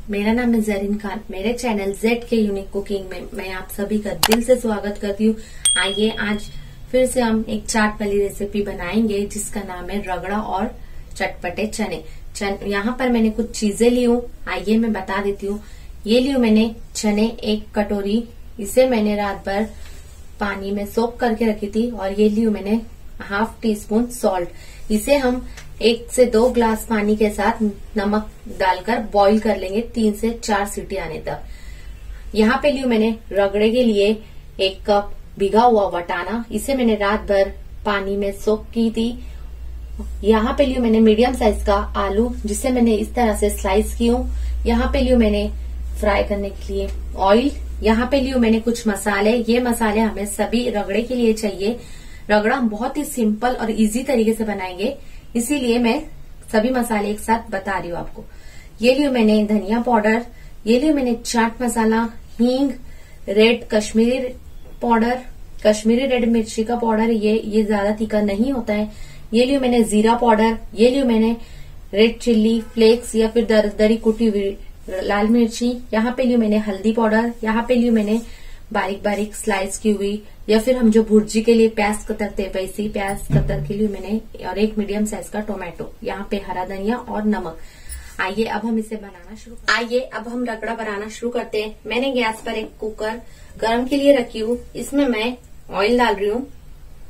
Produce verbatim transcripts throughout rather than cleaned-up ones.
मेरा नाम है जरीन खान। मेरे चैनल जेड के यूनिक कुकिंग में मैं आप सभी का दिल से स्वागत करती हूँ। आइए आज फिर से हम एक चाट वाली रेसिपी बनाएंगे जिसका नाम है रगड़ा और चटपटे चने। चन, यहाँ पर मैंने कुछ चीजें ली हूँ, आइए मैं बता देती हूँ। ये ली हूँ मैंने चने एक कटोरी, इसे मैंने रात भर पानी में सोक करके रखी थी। और ये ली हूँ मैंने हाफ टी स्पून सॉल्ट, इसे हम एक से दो ग्लास पानी के साथ नमक डालकर बॉईल कर लेंगे तीन से चार सीटी आने तक। यहाँ पे लियो मैंने रगड़े के लिए एक कप भिगा हुआ वटाना, इसे मैंने रात भर पानी में सोक की थी। यहाँ पे लियो मैंने मीडियम साइज का आलू, जिसे मैंने इस तरह से स्लाइस की हूँ। यहाँ पे लियो मैंने फ्राई करने के लिए ऑयल। यहाँ पे लियो मैंने कुछ मसाले, ये मसाले हमें सभी रगड़े के लिए चाहिए। रगड़ा हम बहुत ही सिंपल और इजी तरीके से बनाएंगे, इसीलिए मैं सभी मसाले एक साथ बता रही हूँ आपको। ये लियो मैंने धनिया पाउडर, ये लियो मैंने चाट मसाला, हींग, red Kashmiri powder, Kashmiri red मिर्ची का पाउडर, ये ये ज्यादा तीखा नहीं होता है। ये लियो मैंने जीरा पाउडर, ये लियो मैंने रेड चिल्ली फ्लेक्स या फिर दर, दरी कुटी हुई लाल मिर्ची। यहाँ पे लियो मैंने हल्दी पाउडर, यहाँ पे लियो मैंने बारीक बारीक स्लाइस की हुई या फिर हम जो भुर्जी के लिए प्याज कतरते हैं वैसी प्याज कतर के लिए मैंने, और एक मीडियम साइज का टोमेटो, यहाँ पे हरा धनिया और नमक। आइए अब हम इसे बनाना शुरू आइए अब हम रगड़ा बनाना शुरू करते हैं। मैंने गैस पर एक कुकर गरम के लिए रखी हूँ, इसमें मैं ऑयल डाल रही हूँ।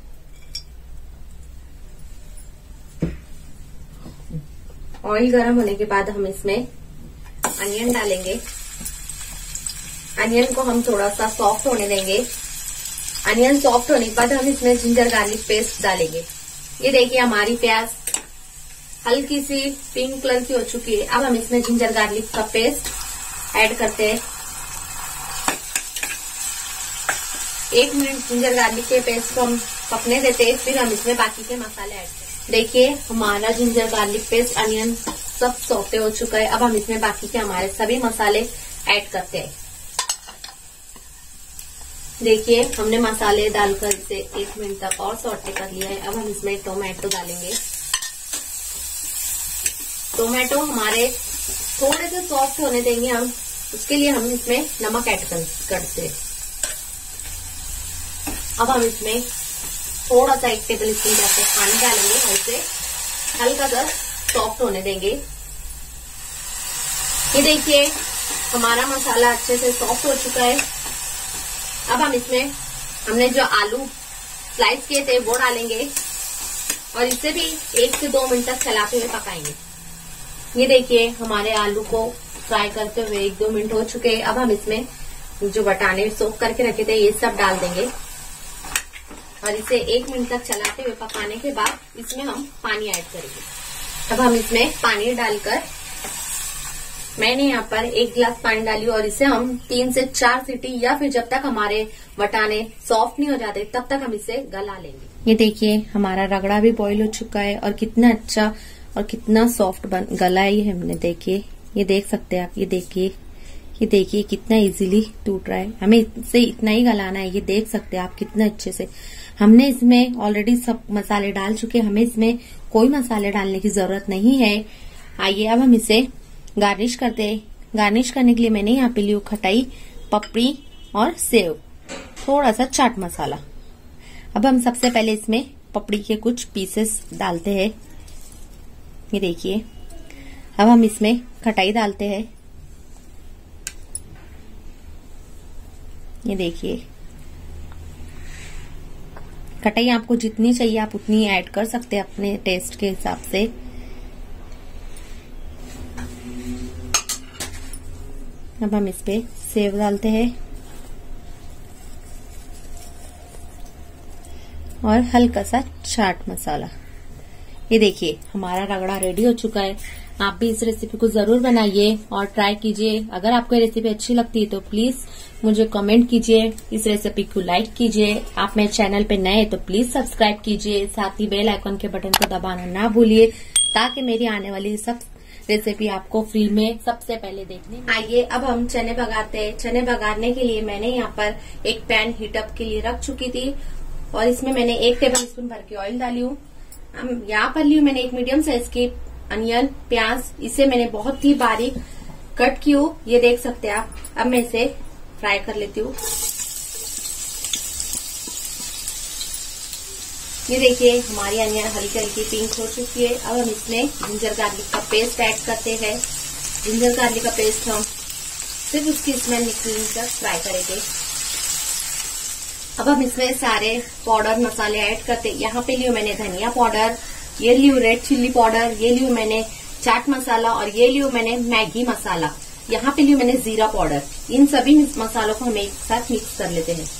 ऑयल गरम होने के बाद हम इसमें अनियन डालेंगे। अनियन को हम थोड़ा सा सॉफ्ट होने देंगे। अनियन सॉफ्ट होने के बाद हम इसमें जिंजर गार्लिक पेस्ट डालेंगे। ये देखिए हमारी प्याज हल्की सी पिंक कलर की हो चुकी है। अब हम इसमें जिंजर गार्लिक का पेस्ट ऐड करते हैं। एक मिनट जिंजर गार्लिक के पेस्ट को हम पकने देते हैं, फिर हम इसमें बाकी के मसाले ऐड करते हैं। देखिए हमारा जिंजर गार्लिक पेस्ट अनियन सब सॉफ्ट हो चुका है। अब हम इसमें बाकी के हमारे सभी मसाले ऐड करते हैं। देखिए हमने मसाले डालकर इसे एक मिनट तक और सॉटे कर लिया है। अब हम इसमें टोमेटो डालेंगे। टोमेटो हमारे थोड़े से सॉफ्ट होने देंगे हम, उसके लिए हम इसमें नमक ऐड कर, करते हैं। अब हम इसमें थोड़ा सा एक टेबल स्पून जैसे पानी डालेंगे और इसे हल्का सा सॉफ्ट होने देंगे। ये देखिए हमारा मसाला अच्छे से सॉफ्ट हो चुका है। अब हम इसमें हमने जो आलू स्लाइस किए थे वो डालेंगे और इसे भी एक से दो मिनट तक चलाते हुए पकाएंगे। ये देखिए हमारे आलू को फ्राई करते हुए एक दो मिनट हो चुके हैं। अब हम इसमें जो बटाने सोक करके रखे थे ये सब डाल देंगे और इसे एक मिनट तक चलाते हुए पकाने के बाद इसमें हम पानी ऐड करेंगे। अब हम इसमें पानी डालकर, मैंने यहाँ पर एक गिलास पानी डाली और इसे हम तीन से चार सीटी या फिर जब तक हमारे वटाने सॉफ्ट नहीं हो जाते तब तक हम इसे गला लेंगे। ये देखिए हमारा रगड़ा भी बॉईल हो चुका है और कितना अच्छा और कितना सॉफ्ट बन गला है ये हमने। देखिए ये देख सकते हैं आप, ये देखिए ये देखिए कितना इजीली टूट रहा है। हमें इसे इतना ही गलाना है। ये देख सकते हैं आप कितना अच्छे से। हमने इसमें ऑलरेडी सब मसाले डाल चुके हैं, हमें इसमें कोई मसाले डालने की जरूरत नहीं है। आइए अब हम इसे गार्निश करते हैं। गार्निश करने के लिए मैंने यहाँ पे लियो खटाई, पपड़ी और सेव, थोड़ा सा चाट मसाला। अब हम सबसे पहले इसमें पपड़ी के कुछ पीसेस डालते हैं। ये देखिए अब हम इसमें खटाई डालते हैं। ये देखिए खटाई आपको जितनी चाहिए आप उतनी ऐड कर सकते हैं अपने टेस्ट के हिसाब से। अब हम इस पे सेव डालते हैं और हल्का सा चाट मसाला। ये देखिए हमारा रगड़ा रेडी हो चुका है। आप भी इस रेसिपी को जरूर बनाइए और ट्राई कीजिए। अगर आपको ये रेसिपी अच्छी लगती है तो प्लीज मुझे कमेंट कीजिए, इस रेसिपी को लाइक कीजिए। आप मेरे चैनल पे नए तो प्लीज सब्सक्राइब कीजिए, साथ ही बेल आइकन के बटन को दबाना ना भूलिए ताकि मेरी आने वाली सब रेसिपी आपको फ्री में सबसे पहले देखने। आइए अब हम चने भगाते हैं। चने भगाने के लिए मैंने यहाँ पर एक पैन हीटअप के लिए रख चुकी थी और इसमें मैंने एक टेबल स्पून भर के ऑयल डाली हूँ। यहाँ पर ली मैंने एक मीडियम साइज की अनियन, प्याज, इसे मैंने बहुत ही बारीक कट की हूँ, ये देख सकते हैं आप। अब मैं इसे फ्राई कर लेती हूँ। ये देखिए हमारी अनियन हल्की हल्की पिंक हो चुकी है। अब हम इसमें जिंजर गार्लिक का पेस्ट ऐड करते हैं। जिंजर गार्लिक का पेस्ट हम सिर्फ उसकी स्मेल निकलने तक फ्राई करेंगे। अब हम इसमें सारे पाउडर मसाले ऐड करते हैं। यहाँ पे लियो मैंने धनिया पाउडर, ये लियो रेड चिल्ली पाउडर, ये लियो मैंने चाट मसाला और ये लियो मैंने मैगी मसाला। यहाँ पे लियो मैंने जीरा पाउडर। इन सभी मसालों को हम एक साथ मिक्स कर लेते हैं।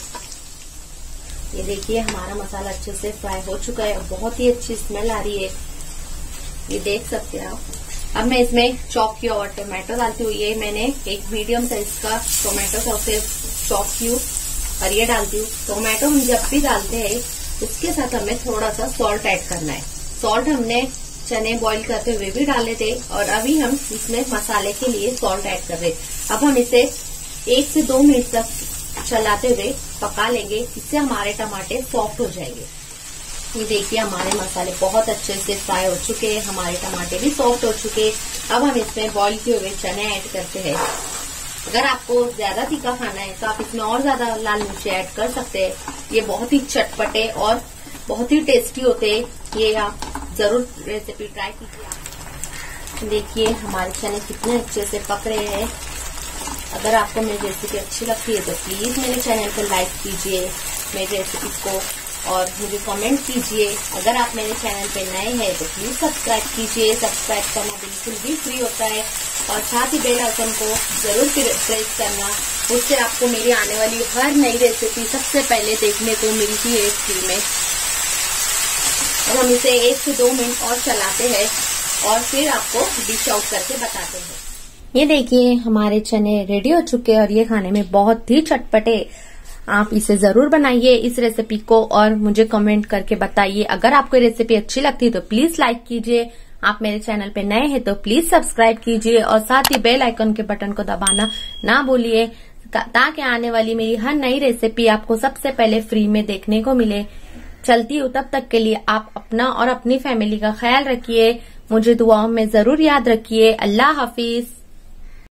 ये देखिए हमारा मसाला अच्छे से फ्राई हो चुका है और बहुत ही अच्छी स्मेल आ रही है, ये देख सकते हैं आप। अब मैं इसमें चॉप किया हुआ टोमेटो डालती हूँ। ये मैंने एक मीडियम साइज का टोमेटो को फिर चॉप की हूँ और ये डालती हूँ। टोमेटो हम जब भी डालते हैं उसके साथ हमें थोड़ा सा सॉल्ट ऐड करना है। सॉल्ट हमने चने बॉईल करते हुए भी डाले थे और अभी हम इसमें मसाले के लिए सॉल्ट ऐड कर रहे हैं। अब हम इसे एक से दो मिनट तक चलाते हुए पका लेंगे, इससे हमारे टमाटर सॉफ्ट हो जाएंगे। ये देखिए हमारे मसाले बहुत अच्छे से फ्राई हो चुके हैं, हमारे टमाटर भी सॉफ्ट हो चुके हैं। अब हम इसमें बॉईल किए हुए चने ऐड करते हैं। अगर आपको ज्यादा तीखा खाना है तो आप इसमें और ज्यादा लाल मिर्ची ऐड कर सकते हैं। ये बहुत ही चटपटे और बहुत ही टेस्टी होते हैं, ये आप जरूर रेसिपी ट्राई कीजिए। देखिए हमारे चने कितने अच्छे से पक रहे हैं। अगर आपको मेरी रेसिपी अच्छी लगती है तो प्लीज मेरे चैनल को लाइक कीजिए, मेरी रेसिपी को, और मुझे कमेंट कीजिए। अगर आप मेरे चैनल पे नए हैं तो प्लीज सब्सक्राइब कीजिए। सब्सक्राइब करना बिल्कुल भी फ्री होता है और साथ ही बेल आइकन को जरूर प्रेस करना, उससे आपको मेरी आने वाली हर नई रेसिपी सबसे पहले देखने को मिलती है फ्री में। और हम इसे एक से दो मिनट और चलाते हैं और फिर आपको डिश आउट करके बताते हैं। ये देखिए हमारे चने रेडी हो चुके हैं और ये खाने में बहुत ही चटपटे। आप इसे जरूर बनाइए इस रेसिपी को और मुझे कमेंट करके बताइए। अगर आपको ये रेसिपी अच्छी लगती है तो प्लीज लाइक कीजिए। आप मेरे चैनल पे नए हैं तो प्लीज सब्सक्राइब कीजिए और साथ ही बेल आइकन के बटन को दबाना ना भूलिए, ताकि आने वाली मेरी हर नई रेसिपी आपको सबसे पहले फ्री में देखने को मिले। चलती हूँ, तब तक के लिए आप अपना और अपनी फैमिली का ख्याल रखिए। मुझे दुआओं में जरूर याद रखिए। अल्लाह हाफिज।